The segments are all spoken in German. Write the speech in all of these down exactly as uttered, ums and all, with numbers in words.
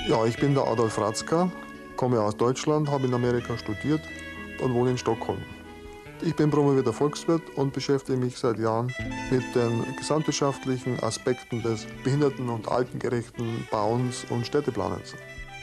Ja, ich bin der Adolf Ratzka, komme aus Deutschland, habe in Amerika studiert und wohne in Stockholm. Ich bin promovierter Volkswirt und beschäftige mich seit Jahren mit den gesamtwirtschaftlichen Aspekten des behinderten- und altengerechten Bauens und Städteplanens.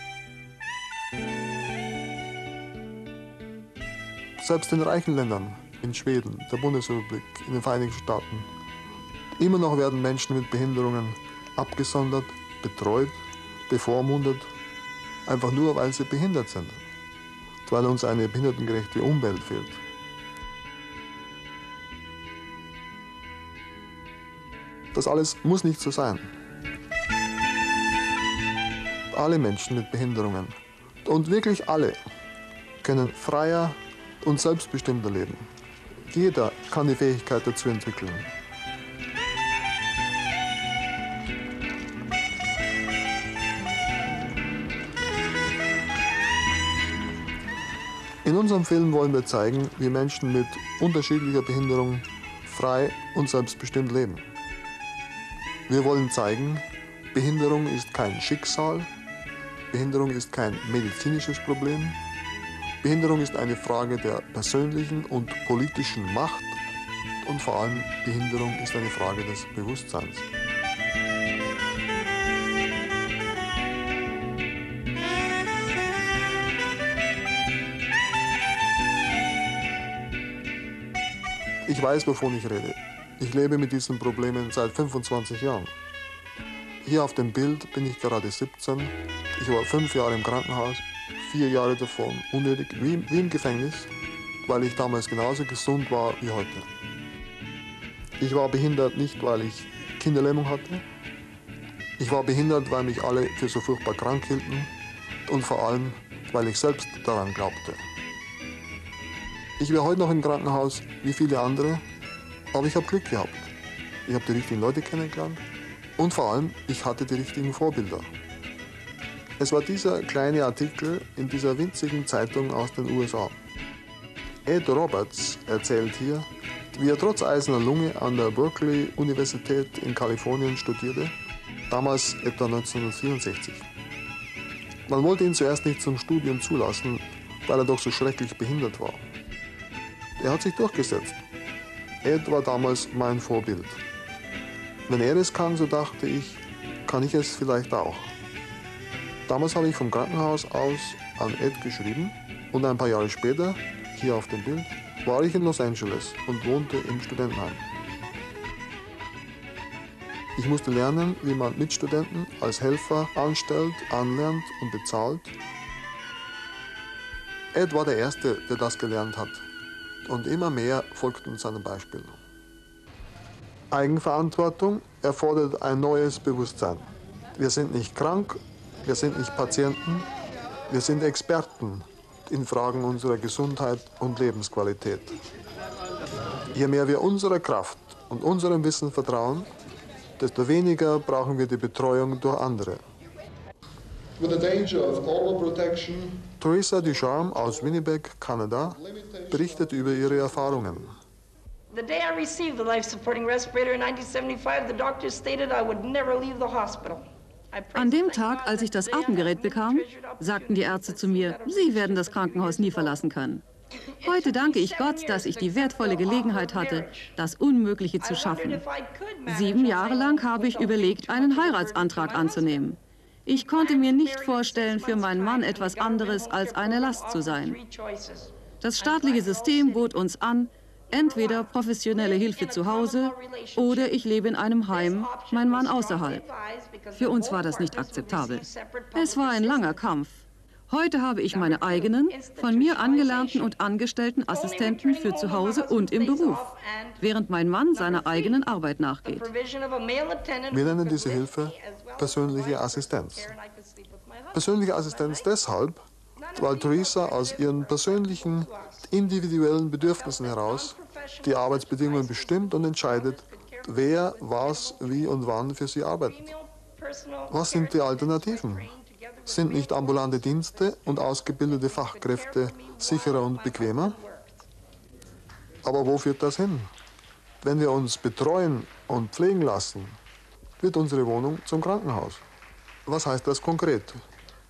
Selbst in reichen Ländern, in Schweden, der Bundesrepublik, in den Vereinigten Staaten, immer noch werden Menschen mit Behinderungen abgesondert, betreut, bevormundet, einfach nur, weil sie behindert sind, weil uns eine behindertengerechte Umwelt fehlt. Das alles muss nicht so sein. Alle Menschen mit Behinderungen, und wirklich alle, können freier und selbstbestimmter leben. Jeder kann die Fähigkeit dazu entwickeln. In unserem Film wollen wir zeigen, wie Menschen mit unterschiedlicher Behinderung frei und selbstbestimmt leben. Wir wollen zeigen, Behinderung ist kein Schicksal, Behinderung ist kein medizinisches Problem, Behinderung ist eine Frage der persönlichen und politischen Macht und vor allem Behinderung ist eine Frage des Bewusstseins. Ich weiß, wovon ich rede. Ich lebe mit diesen Problemen seit fünfundzwanzig Jahren. Hier auf dem Bild bin ich gerade siebzehn. Ich war fünf Jahre im Krankenhaus, vier Jahre davon unnötig, wie, wie im Gefängnis, weil ich damals genauso gesund war wie heute. Ich war behindert nicht, weil ich Kinderlähmung hatte. Ich war behindert, weil mich alle für so furchtbar krank hielten und vor allem, weil ich selbst daran glaubte. Ich wäre heute noch im Krankenhaus wie viele andere, aber ich habe Glück gehabt. Ich habe die richtigen Leute kennengelernt und vor allem, ich hatte die richtigen Vorbilder. Es war dieser kleine Artikel in dieser winzigen Zeitung aus den U S A. Ed Roberts erzählt hier, wie er trotz eiserner Lunge an der Berkeley-Universität in Kalifornien studierte, damals etwa neunzehnhundertvierundsechzig. Man wollte ihn zuerst nicht zum Studium zulassen, weil er doch so schrecklich behindert war. Er hat sich durchgesetzt. Ed war damals mein Vorbild. Wenn er es kann, so dachte ich, kann ich es vielleicht auch. Damals habe ich vom Krankenhaus aus an Ed geschrieben und ein paar Jahre später, hier auf dem Bild, war ich in Los Angeles und wohnte im Studentenheim. Ich musste lernen, wie man Mitstudenten als Helfer anstellt, anlernt und bezahlt. Ed war der Erste, der das gelernt hat. Und immer mehr folgten seinem Beispiel. Eigenverantwortung erfordert ein neues Bewusstsein. Wir sind nicht krank, wir sind nicht Patienten, wir sind Experten in Fragen unserer Gesundheit und Lebensqualität. Je mehr wir unserer Kraft und unserem Wissen vertrauen, desto weniger brauchen wir die Betreuung durch andere. With the danger of overprotection, Theresa Ducharme aus Winnipeg, Kanada, berichtet über ihre Erfahrungen. The day I received the life-supporting respirator in nineteen seventy-five, the doctor stated I would never leave the hospital. An dem Tag, als ich das Atemgerät bekam, sagten die Ärzte zu mir, Sie werden das Krankenhaus nie verlassen können. Heute danke ich Gott, dass ich die wertvolle Gelegenheit hatte, das Unmögliche zu schaffen. Sieben Jahre lang habe ich überlegt, einen Heiratsantrag anzunehmen. Ich konnte mir nicht vorstellen, für meinen Mann etwas anderes als eine Last zu sein. Das staatliche System bot uns an, entweder professionelle Hilfe zu Hause oder ich lebe in einem Heim, mein Mann außerhalb. Für uns war das nicht akzeptabel. Es war ein langer Kampf. Heute habe ich meine eigenen, von mir angelernten und angestellten Assistenten für zu Hause und im Beruf, während mein Mann seiner eigenen Arbeit nachgeht. Wir nennen diese Hilfe persönliche Assistenz. Persönliche Assistenz deshalb, weil Theresa aus ihren persönlichen, individuellen Bedürfnissen heraus die Arbeitsbedingungen bestimmt und entscheidet, wer, was, wie und wann für sie arbeitet. Was sind die Alternativen? Sind nicht ambulante Dienste und ausgebildete Fachkräfte sicherer und bequemer? Aber wo führt das hin? Wenn wir uns betreuen und pflegen lassen, wird unsere Wohnung zum Krankenhaus. Was heißt das konkret?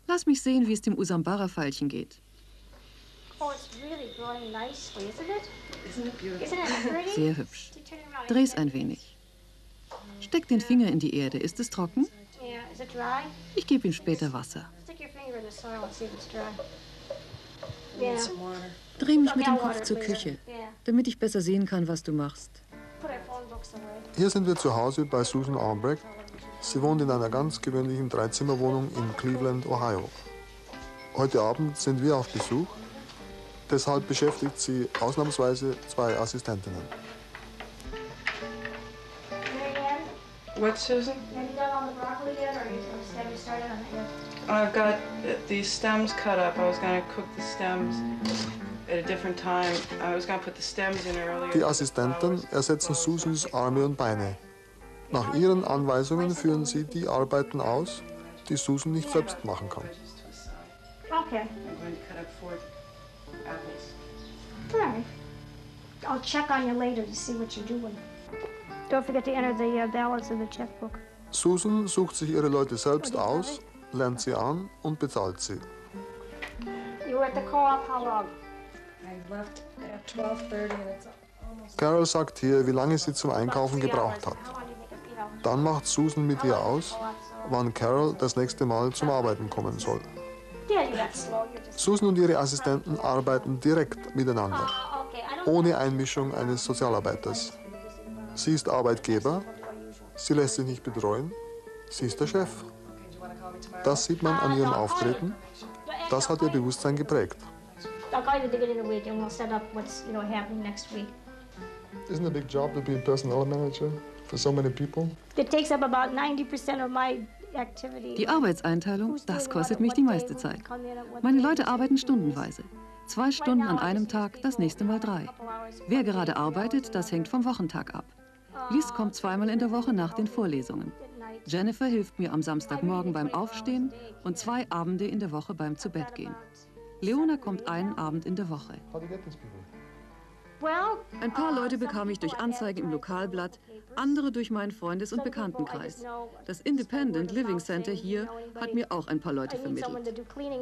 Lass mich sehen, wie es dem Usambara-Veilchen geht. Oh, it's really growing nicely, isn't it? Isn't it beautiful? Isn't it pretty? Sehr hübsch. Dreh's ein wenig. Steck den Finger in die Erde. Ist es trocken? Yeah, is it dry? Ich gebe ihm später Wasser. Stick your finger in the soil and see if it's dry. Yeah. Dreh mich mit dem Kopf zur Küche, Yeah. damit ich besser sehen kann, was du machst. Put our phone books away. Hier sind wir zu Hause bei Susan Albrecht. Sie wohnt in einer ganz gewöhnlichen Dreizimmerwohnung in Cleveland, Ohio. Heute Abend sind wir auf Besuch. Deshalb beschäftigt sie ausnahmsweise zwei Assistentinnen. Marianne, What, Susan? have you done all the broccoli yet, or are you, have you started on it yet? I've got the stems cut up. I was going to cook the stems at a different time. I was going to put the stems in earlier. Die Assistenten ersetzen Susans Arme und Beine. Nach ihren Anweisungen führen sie die Arbeiten aus, die Susan nicht selbst machen kann. Okay. I'm going to cut up four apples. All right. I'll check on you later to see what you're doing. Don't forget to enter the uh, balance in the checkbook. Susan sucht sich ihre Leute selbst aus, lernt sie an und bezahlt sie. You were at the co-op how long? I left at twelve thirty and it's almost... Carol sagt hier, wie lange sie zum Einkaufen gebraucht hat. How long do you think it, you know? Dann macht Susan mit ihr aus, wann Carol das nächste Mal zum Arbeiten kommen soll. Yeah, you got slow. You're just... Susan und ihre Assistenten arbeiten direkt miteinander, Uh, okay, I don't... ohne Einmischung eines Sozialarbeiters. Sie ist Arbeitgeber, sie lässt sich nicht betreuen, sie ist der Chef. Das sieht man an ihrem Auftreten, das hat ihr Bewusstsein geprägt. I'll call you at the beginning of the week and we'll set up what's, you know, happening next week. Isn't it a big job to be a personnel manager for so many people? It takes up about ninety percent of my activity. Die Arbeitseinteilung, das kostet mich die meiste Zeit. Meine Leute arbeiten stundenweise. Zwei Stunden an einem Tag, das nächste Mal drei. Wer gerade arbeitet, das hängt vom Wochentag ab. Liz kommt zweimal in der Woche nach den Vorlesungen. Jennifer hilft mir am Samstagmorgen beim Aufstehen und zwei Abende in der Woche beim Zubettgehen. Leona kommt einen Abend in der Woche. Ein paar Leute bekam ich durch Anzeigen im Lokalblatt, andere durch meinen Freundes- und Bekanntenkreis. Das Independent Living Center hier hat mir auch ein paar Leute vermittelt.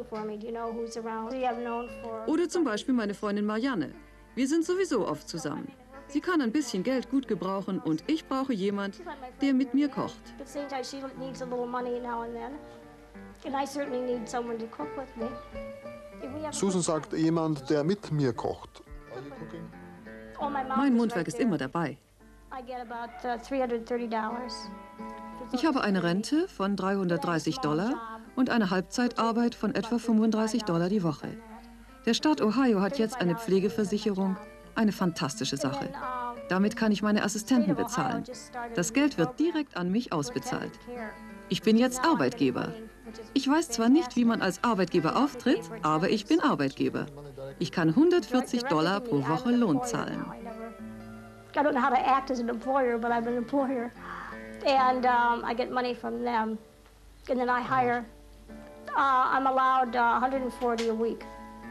Oder zum Beispiel meine Freundin Marianne. Wir sind sowieso oft zusammen. Sie kann ein bisschen Geld gut gebrauchen und ich brauche jemand, der mit mir kocht. Susan sagt, jemand, der mit mir kocht. Mein Mundwerk ist immer dabei. Ich habe eine Rente von dreihundertdreißig Dollar und eine Halbzeitarbeit von etwa fünfunddreißig Dollar die Woche. Der Staat Ohio hat jetzt eine Pflegeversicherung, eine fantastische Sache. Damit kann ich meine Assistenten bezahlen. Das Geld wird direkt an mich ausbezahlt. Ich bin jetzt Arbeitgeber. Ich weiß zwar nicht, wie man als Arbeitgeber auftritt, aber ich bin Arbeitgeber. Ich kann hundertvierzig Dollar pro Woche Lohn zahlen. I don't know how to act as an employer, but I'm an employer. And um, I get money from them. And then I hire, uh, I'm allowed uh, one hundred forty a week.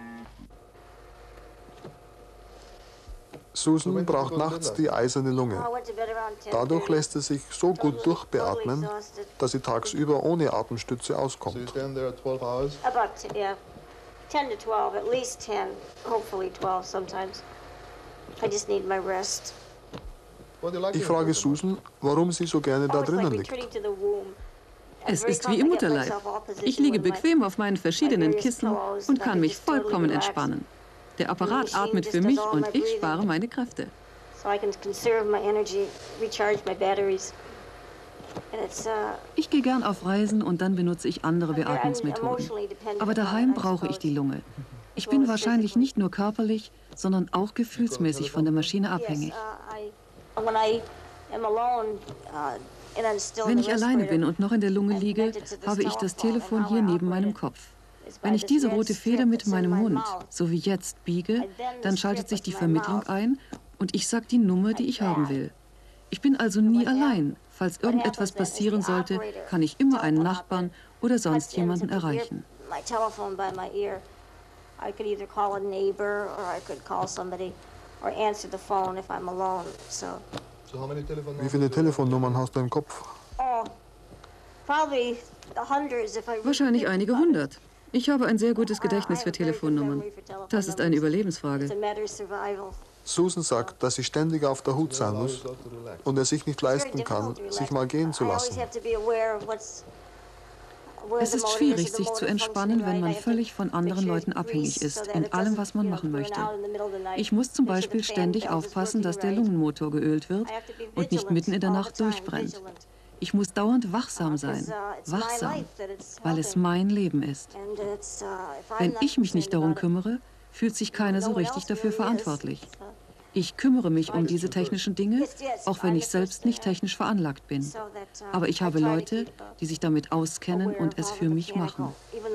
Susan braucht nachts die eiserne Lunge. Dadurch lässt sie sich so gut durchbeatmen, dass sie tagsüber ohne Atemstütze auskommt. About, yeah, ten to twelve, at least ten, hopefully twelve sometimes. I just need my rest. Ich frage Susan, warum sie so gerne da drinnen liegt. Es ist wie im Mutterleib. Ich liege bequem auf meinen verschiedenen Kissen und kann mich vollkommen entspannen. Der Apparat atmet für mich und ich spare meine Kräfte. Ich gehe gern auf Reisen und dann benutze ich andere Beatmungsmethoden. Aber daheim brauche ich die Lunge. Ich bin wahrscheinlich nicht nur körperlich, sondern auch gefühlsmäßig von der Maschine abhängig. Wenn ich alleine bin und noch in der Lunge liege, habe ich das Telefon hier neben meinem Kopf. Wenn ich diese rote Feder mit meinem Mund, so wie jetzt, biege, dann schaltet sich die Vermittlung ein und ich sage die Nummer, die ich haben will. Ich bin also nie allein. Falls irgendetwas passieren sollte, kann ich immer einen Nachbarn oder sonst jemanden erreichen. Wie viele Telefonnummern hast du im Kopf? Wahrscheinlich einige hundert. Ich habe ein sehr gutes Gedächtnis für Telefonnummern. Das ist eine Überlebensfrage. Susan sagt, dass sie ständig auf der Hut sein muss und er sich nicht leisten kann, sich mal gehen zu lassen. Es ist schwierig, sich zu entspannen, wenn man völlig von anderen Leuten abhängig ist, in allem, was man machen möchte. Ich muss zum Beispiel ständig aufpassen, dass der Lungenmotor geölt wird und nicht mitten in der Nacht durchbrennt. Ich muss dauernd wachsam sein, wachsam, weil es mein Leben ist. Wenn ich mich nicht darum kümmere, fühlt sich keiner so richtig dafür verantwortlich. Ich kümmere mich um diese technischen Dinge, auch wenn ich selbst nicht technisch veranlagt bin. Aber ich habe Leute, die sich damit auskennen und es für mich machen.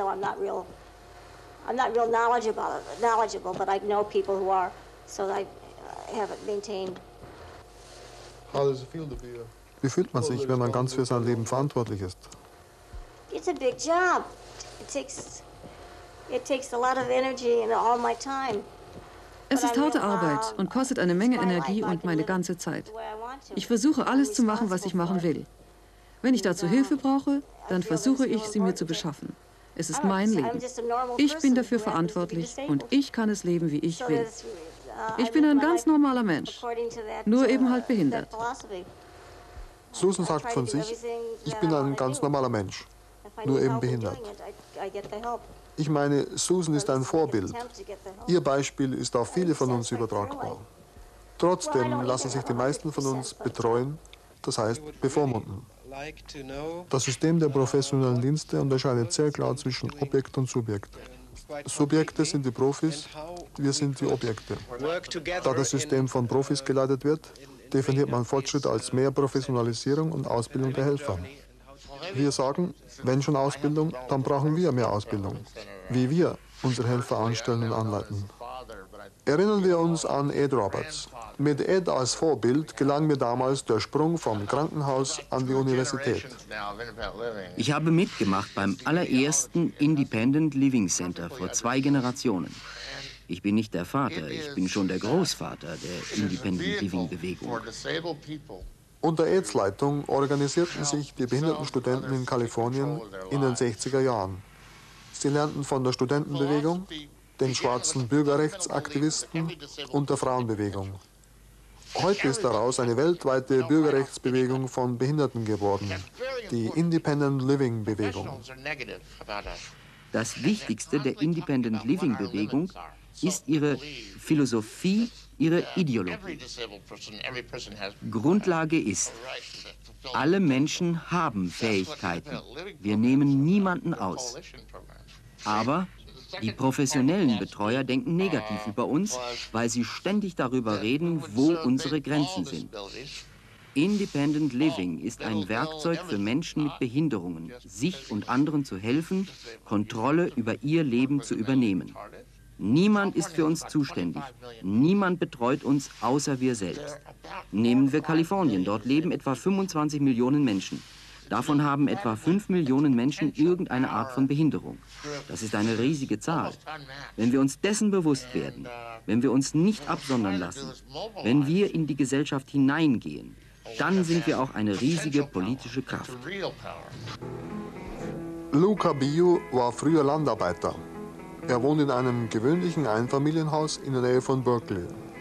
Wie fühlt man sich, wenn man ganz für sein Leben verantwortlich ist? It's a big job. It takes, it takes a lot of energy and all my time. Es ist harte Arbeit und kostet eine Menge Energie und meine ganze Zeit. Ich versuche, alles zu machen, was ich machen will. Wenn ich dazu Hilfe brauche, dann versuche ich, sie mir zu beschaffen. Es ist mein Leben. Ich bin dafür verantwortlich und ich kann es leben, wie ich will. Ich bin ein ganz normaler Mensch, nur eben halt behindert. Susan sagt von sich, ich bin ein ganz normaler Mensch, nur eben behindert. Ich meine, Susan ist ein Vorbild. Ihr Beispiel ist auf viele von uns übertragbar. Trotzdem lassen sich die meisten von uns betreuen, das heißt bevormunden. Das System der professionellen Dienste unterscheidet sehr klar zwischen Objekt und Subjekt. Subjekte sind die Profis, wir sind die Objekte. Da das System von Profis geleitet wird, definiert man Fortschritt als mehr Professionalisierung und Ausbildung der Helfer. Wir sagen, wenn schon Ausbildung, dann brauchen wir mehr Ausbildung, wie wir unsere Helfer anstellen und anleiten. Erinnern wir uns an Ed Roberts. Mit Ed als Vorbild gelang mir damals der Sprung vom Krankenhaus an die Universität. Ich habe mitgemacht beim allerersten Independent Living Center vor zwei Generationen. Ich bin nicht der Vater, ich bin schon der Großvater der Independent Living Bewegung. Unter Eds Leitung organisierten sich die behinderten Studenten in Kalifornien in den sechziger Jahren. Sie lernten von der Studentenbewegung, den schwarzen Bürgerrechtsaktivisten und der Frauenbewegung. Heute ist daraus eine weltweite Bürgerrechtsbewegung von Behinderten geworden, die Independent Living Bewegung. Das Wichtigste der Independent Living Bewegung ist ihre Philosophie, ihre Ideologie. Grundlage ist, alle Menschen haben Fähigkeiten. Wir nehmen niemanden aus. Aber die professionellen Betreuer denken negativ über uns, weil sie ständig darüber reden, wo unsere Grenzen sind. Independent Living ist ein Werkzeug für Menschen mit Behinderungen, sich und anderen zu helfen, Kontrolle über ihr Leben zu übernehmen. Niemand ist für uns zuständig. Niemand betreut uns, außer wir selbst. Nehmen wir Kalifornien. Dort leben etwa fünfundzwanzig Millionen Menschen. Davon haben etwa fünf Millionen Menschen irgendeine Art von Behinderung. Das ist eine riesige Zahl. Wenn wir uns dessen bewusst werden, wenn wir uns nicht absondern lassen, wenn wir in die Gesellschaft hineingehen, dann sind wir auch eine riesige politische Kraft. Luca Bio war früher Landarbeiter. Er wohnt in einem gewöhnlichen Einfamilienhaus in der Nähe von Berkeley.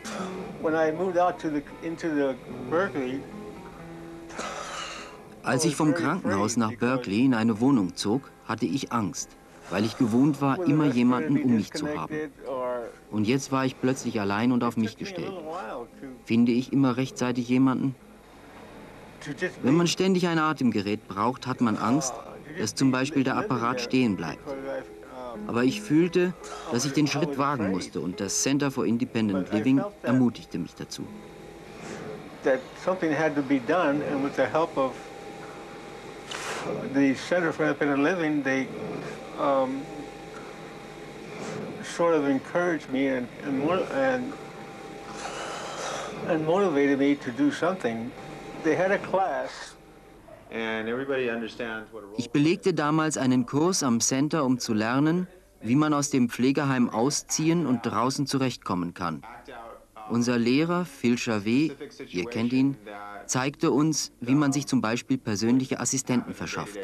Als ich vom Krankenhaus nach Berkeley in eine Wohnung zog, hatte ich Angst, weil ich gewohnt war, immer jemanden um mich zu haben. Und jetzt war ich plötzlich allein und auf mich gestellt. Finde ich immer rechtzeitig jemanden? Wenn man ständig ein Atemgerät braucht, hat man Angst, dass zum Beispiel der Apparat stehen bleibt. Aber ich fühlte, dass ich den Schritt wagen musste und das Center for Independent Living ermutigte mich dazu. That something had to be done, and with the help of the Center for Independent Living, they um, sort of encouraged me and, and, and, and motivated me to do something. They had a class. Ich belegte damals einen Kurs am Center, um zu lernen, wie man aus dem Pflegeheim ausziehen und draußen zurechtkommen kann. Unser Lehrer Phil Chavez, ihr kennt ihn, zeigte uns, wie man sich zum Beispiel persönliche Assistenten verschafft.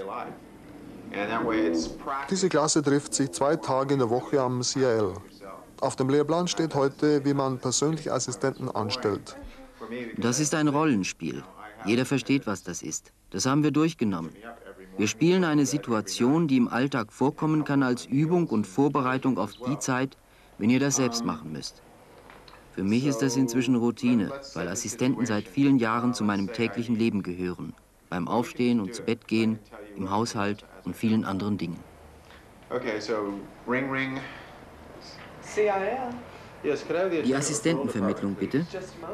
Diese Klasse trifft sich zwei Tage in der Woche am C I L. Auf dem Lehrplan steht heute, wie man persönliche Assistenten anstellt. Das ist ein Rollenspiel. Jeder versteht, was das ist. Das haben wir durchgenommen. Wir spielen eine Situation, die im Alltag vorkommen kann, als Übung und Vorbereitung auf die Zeit, wenn ihr das selbst machen müsst. Für mich ist das inzwischen Routine, weil Assistenten seit vielen Jahren zu meinem täglichen Leben gehören. Beim Aufstehen und zu Bett gehen, im Haushalt und vielen anderen Dingen. Die Assistentenvermittlung, bitte.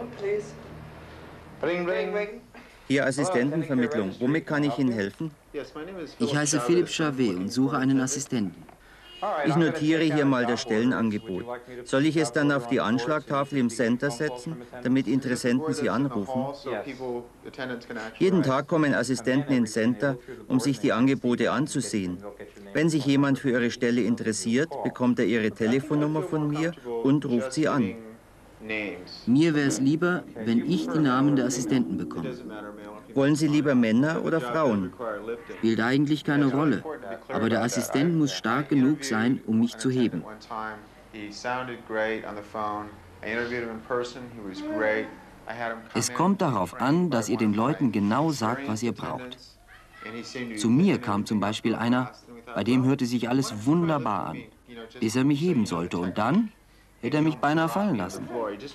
Hier Assistentenvermittlung. Womit kann ich Ihnen helfen? Ich heiße Philipp Chavez und suche einen Assistenten. Ich notiere hier mal das Stellenangebot. Soll ich es dann auf die Anschlagtafel im Center setzen, damit Interessenten Sie anrufen? Jeden Tag kommen Assistenten ins Center, um sich die Angebote anzusehen. Wenn sich jemand für Ihre Stelle interessiert, bekommt er Ihre Telefonnummer von mir und ruft Sie an. Mir wäre es lieber, wenn ich die Namen der Assistenten bekomme. Wollen Sie lieber Männer oder Frauen? Spielt eigentlich keine Rolle, aber der Assistent muss stark genug sein, um mich zu heben. Es kommt darauf an, dass ihr den Leuten genau sagt, was ihr braucht. Zu mir kam zum Beispiel einer, bei dem hörte sich alles wunderbar an, bis er mich heben sollte, und dann hätte er mich beinahe fallen lassen.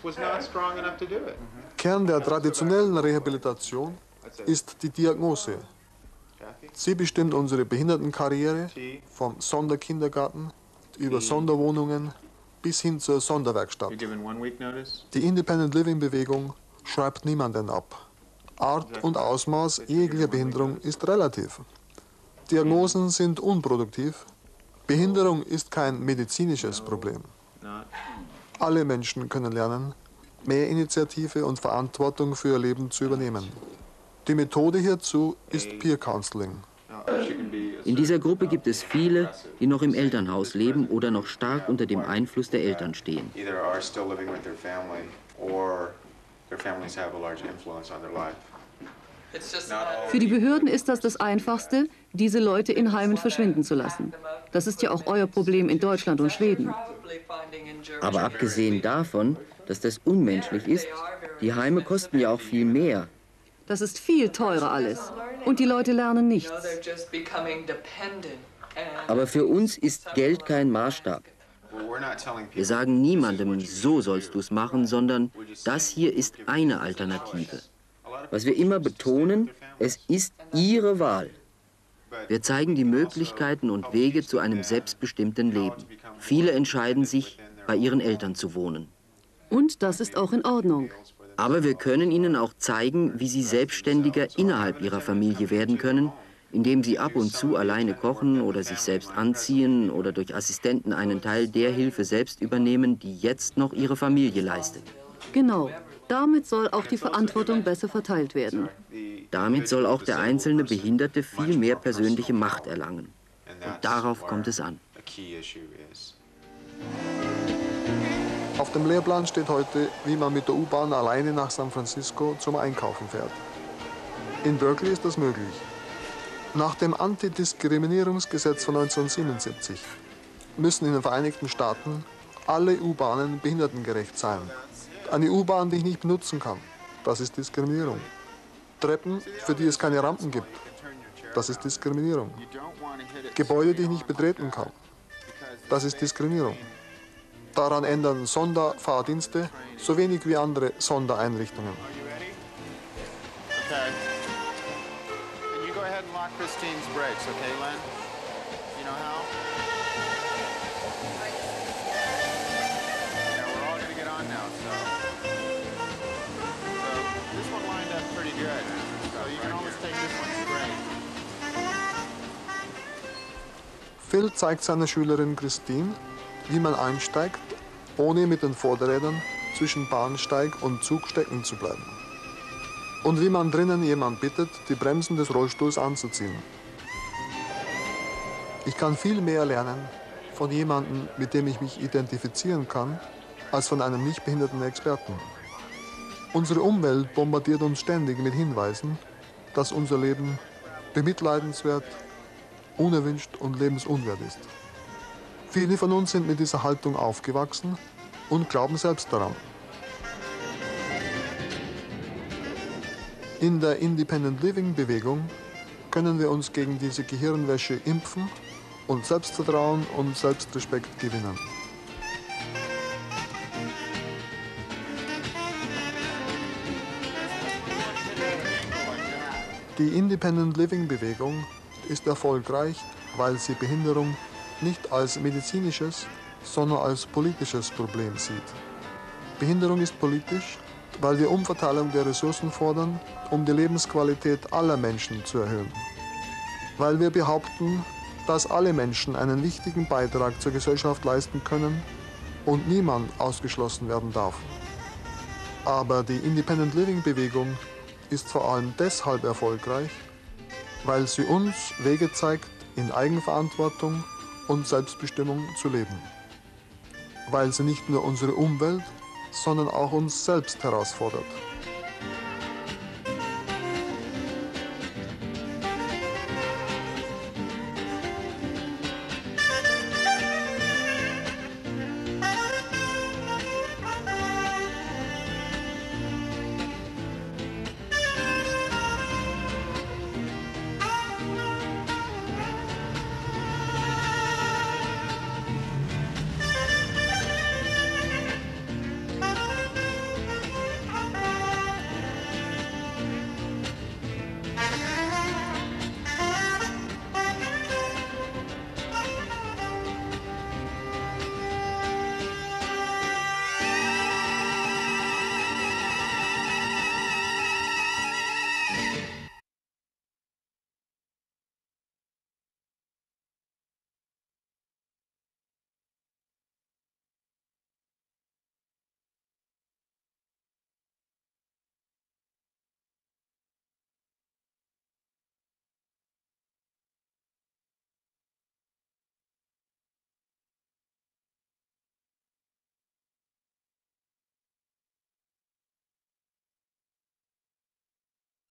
Kern der traditionellen Rehabilitation ist die Diagnose. Sie bestimmt unsere Behindertenkarriere vom Sonderkindergarten über Sonderwohnungen bis hin zur Sonderwerkstatt. Die Independent Living Bewegung schreibt niemanden ab. Art und Ausmaß jeglicher Behinderung ist relativ. Diagnosen sind unproduktiv. Behinderung ist kein medizinisches Problem. Alle Menschen können lernen, mehr Initiative und Verantwortung für ihr Leben zu übernehmen. Die Methode hierzu ist Peer Counseling. In dieser Gruppe gibt es viele, die noch im Elternhaus leben oder noch stark unter dem Einfluss der Eltern stehen. Für die Behörden ist das das Einfachste, diese Leute in Heimen verschwinden zu lassen. Das ist ja auch euer Problem in Deutschland und Schweden. Aber abgesehen davon, dass das unmenschlich ist, die Heime kosten ja auch viel mehr. Das ist viel teurer alles. Und die Leute lernen nichts. Aber für uns ist Geld kein Maßstab. Wir sagen niemandem, so sollst du es machen, sondern das hier ist eine Alternative. Was wir immer betonen, es ist ihre Wahl. Wir zeigen die Möglichkeiten und Wege zu einem selbstbestimmten Leben. Viele entscheiden sich, bei ihren Eltern zu wohnen. Und das ist auch in Ordnung. Aber wir können ihnen auch zeigen, wie sie selbstständiger innerhalb ihrer Familie werden können, indem sie ab und zu alleine kochen oder sich selbst anziehen oder durch Assistenten einen Teil der Hilfe selbst übernehmen, die jetzt noch ihre Familie leistet. Genau. Damit soll auch die Verantwortung besser verteilt werden. Damit soll auch der einzelne Behinderte viel mehr persönliche Macht erlangen. Und darauf kommt es an. Auf dem Lehrplan steht heute, wie man mit der U-Bahn alleine nach San Francisco zum Einkaufen fährt. In Berkeley ist das möglich. Nach dem Antidiskriminierungsgesetz von neunzehnhundertsiebenundsiebzig müssen in den Vereinigten Staaten alle U-Bahnen behindertengerecht sein. Eine U-Bahn, die ich nicht benutzen kann, das ist Diskriminierung. Treppen, für die es keine Rampen gibt, das ist Diskriminierung. Gebäude, die ich nicht betreten kann, das ist Diskriminierung. Daran ändern Sonderfahrdienste so wenig wie andere Sondereinrichtungen. Okay. Can you go ahead and lock Christine's brakes, okay, Len? You know how? Yeah, we're all gonna get on now, so. So this one lined up pretty good. So you can always take this one straight. Phil zeigt seiner Schülerin Christine, wie man einsteigt, ohne mit den Vorderrädern zwischen Bahnsteig und Zug stecken zu bleiben. Und wie man drinnen jemand bittet, die Bremsen des Rollstuhls anzuziehen. Ich kann viel mehr lernen von jemandem, mit dem ich mich identifizieren kann, als von einem nicht behinderten Experten. Unsere Umwelt bombardiert uns ständig mit Hinweisen, dass unser Leben bemitleidenswert, unerwünscht und lebensunwert ist. Viele von uns sind mit dieser Haltung aufgewachsen und glauben selbst daran. In der Independent Living Bewegung können wir uns gegen diese Gehirnwäsche impfen und Selbstvertrauen und Selbstrespekt gewinnen. Die Independent Living Bewegung ist erfolgreich, weil sie Behinderung nicht als medizinisches, sondern als politisches Problem sieht. Behinderung ist politisch, weil wir Umverteilung der Ressourcen fordern, um die Lebensqualität aller Menschen zu erhöhen. Weil wir behaupten, dass alle Menschen einen wichtigen Beitrag zur Gesellschaft leisten können und niemand ausgeschlossen werden darf. Aber die Independent Living Bewegung ist vor allem deshalb erfolgreich, weil sie uns Wege zeigt, in Eigenverantwortung und Selbstbestimmung zu leben. Weil sie nicht nur unsere Umwelt, sondern auch uns selbst herausfordert.